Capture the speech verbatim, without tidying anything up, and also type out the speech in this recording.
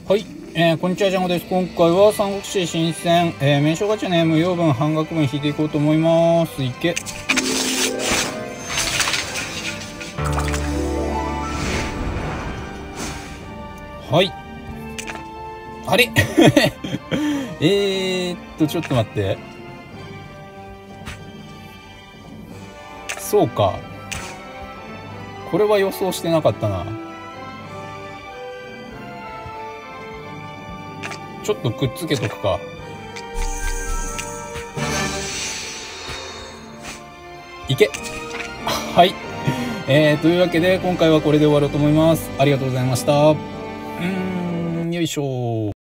はい、えー、こんにちは、ジャンゴです。今回は三国志新戦、えー、名称ガチャね、無用分、半額分引いていこうと思います。いけ。はい。あれえーっと、ちょっと待って。そうか。これは予想してなかったな。ちょっとくっつけとくか。いけ。はい。えー、というわけで、今回はこれで終わろうと思います。ありがとうございました。うーん、よいしょ。